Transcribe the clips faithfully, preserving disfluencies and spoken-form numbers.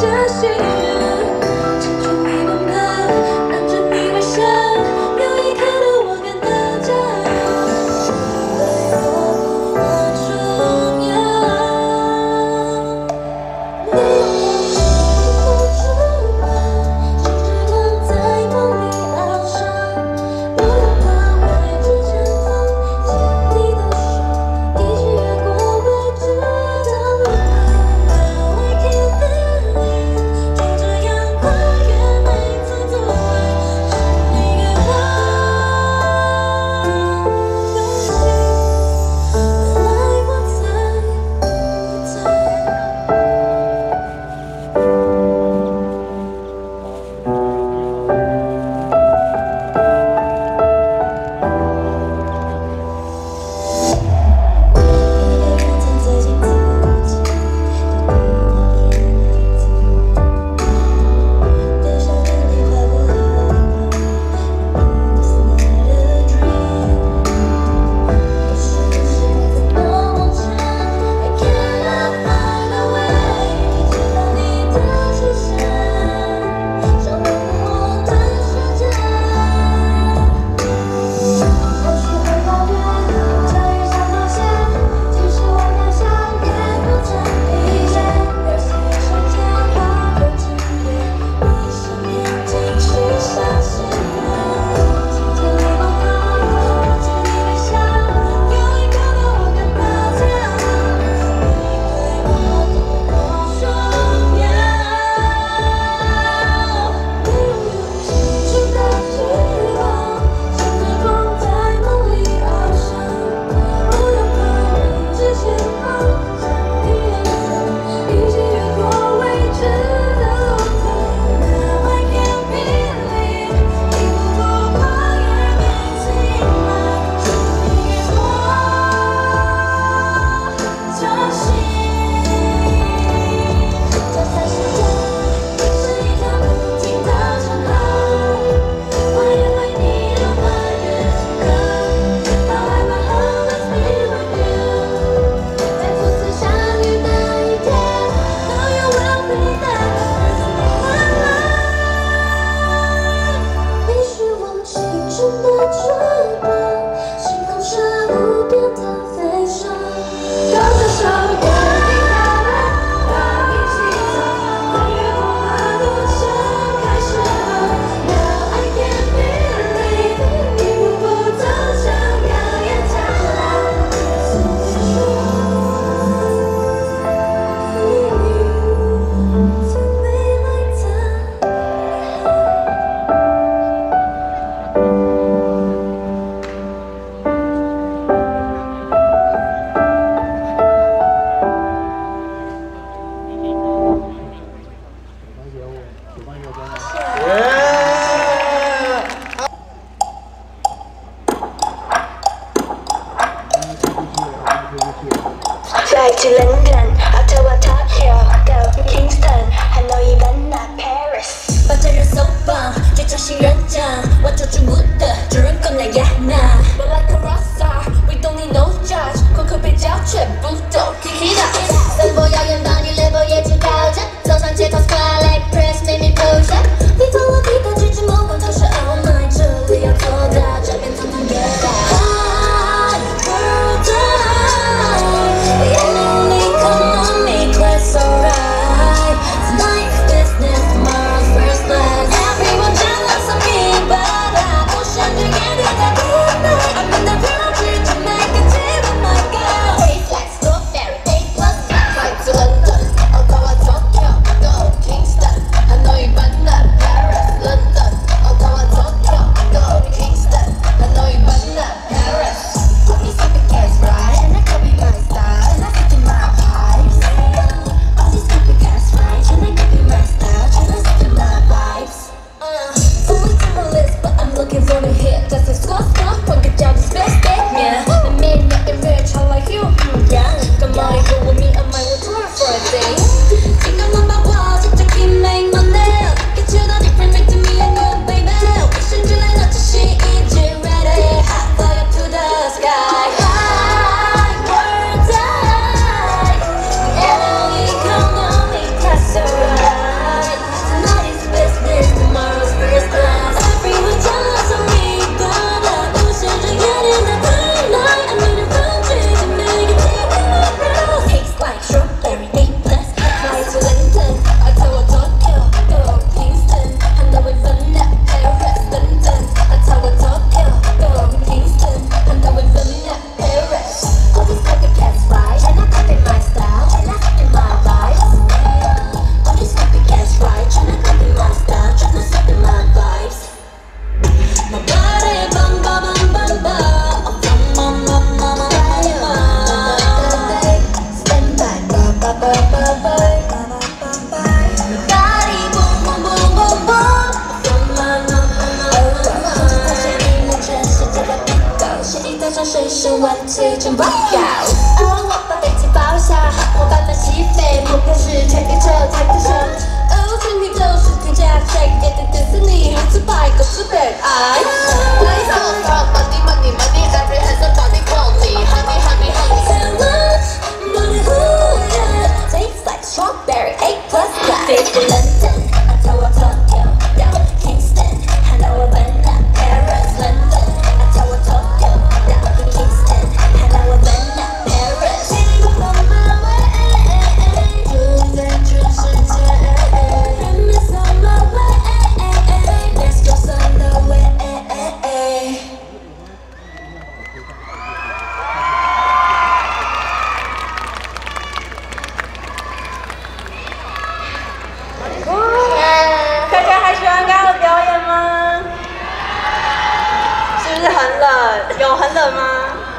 下心愿，牵着你奔跑，看着你微笑，有一刻的我感到骄傲，对我不重要。你用我心付出吧，心之光在梦里翱翔，不用怕未知前方，牵你的手，一起越过未知的路。Now I can't believe， London, I told Tokyo, down Kingston, Hanoi, Vienna, Paris, London, I told Tokyo, down Kingston, Hanoi, Vienna, Paris. Take on my way,住在全世界 ，Promise on my way, let's go on the way. 大家还喜欢刚刚的表演吗？是不是很冷？有很冷吗？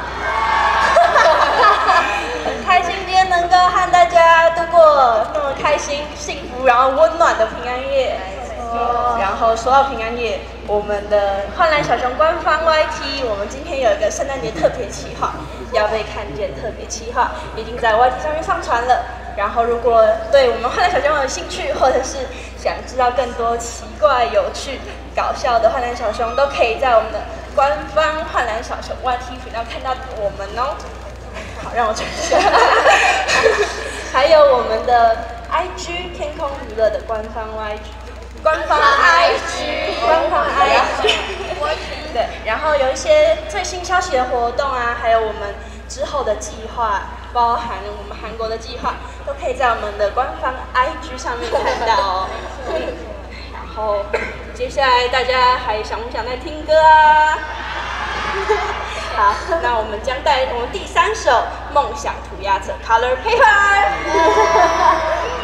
很开心今天能够和大家度过那么开心、幸福然后温暖的平安夜。然后说到平安夜，我们的幻蓝小熊官方 Y T， 我们今天有一个圣诞节特别企划，要被看见特别企划，已经在 Y T 上面上传了。然后如果对我们幻蓝小熊有兴趣，或者是想知道更多奇怪、有趣、搞笑的幻蓝小熊，都可以在我们的官方幻蓝小熊 Y T 频道看到我们哦。好，让我转一下。还有我们的 I G 天空娱乐的官方 Y G。官方 I G， 官方 I G， 对，然后有一些最新消息的活动啊，还有我们之后的计划，包含我们韩国的计划，都可以在我们的官方 I G 上面看到哦。然后接下来大家还想不想再听歌啊？好，那我们将带来我们第三首《梦想涂鸦者》Color Paper。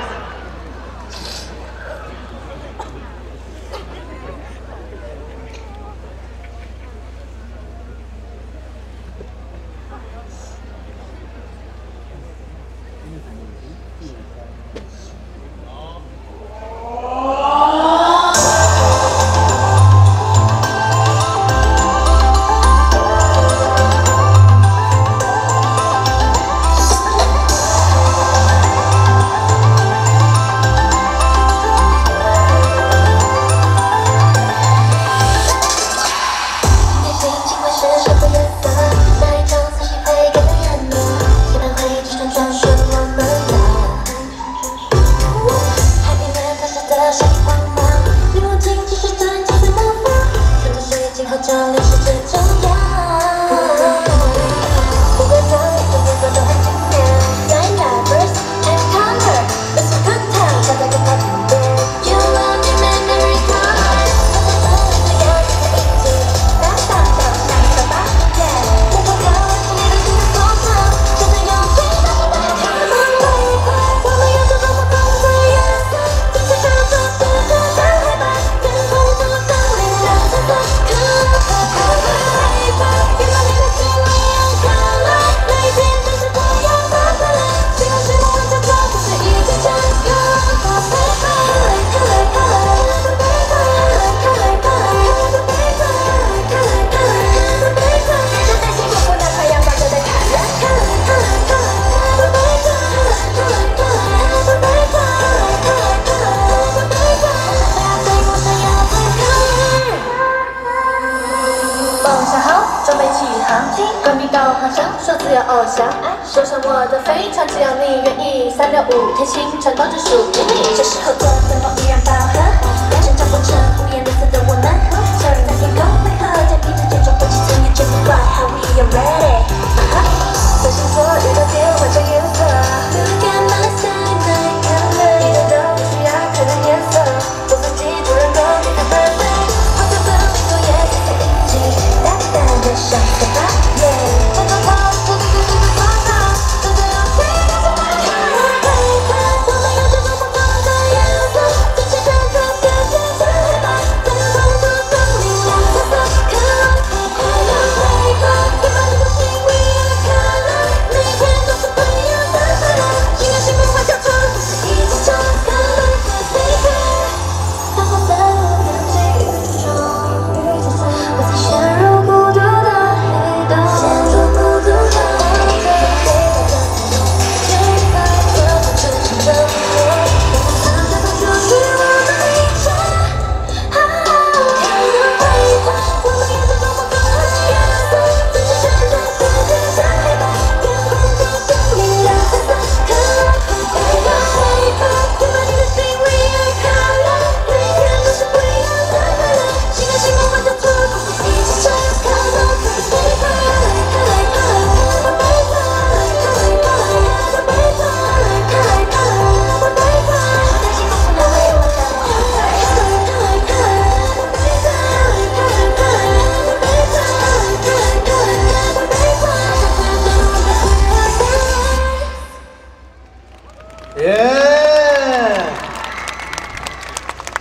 说上我的飞船，只要你愿意，三六五天星辰都只属于你。这时候做春风依然饱和，眼神照不成无颜绿色的我们，小人在天空为何在披着这种火气青年就不怪 How we are ready， 随心所欲的变换成颜色。Look at my sunlight color， 一点都不需要可能颜色，我自己突然够你的 perfect， 我的本领都也在一起，大胆的上色吧 ，yeah， 我的跑步。我们有着不同的颜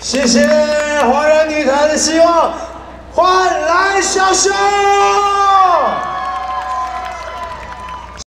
谢谢华人女团的希望，换来小秀。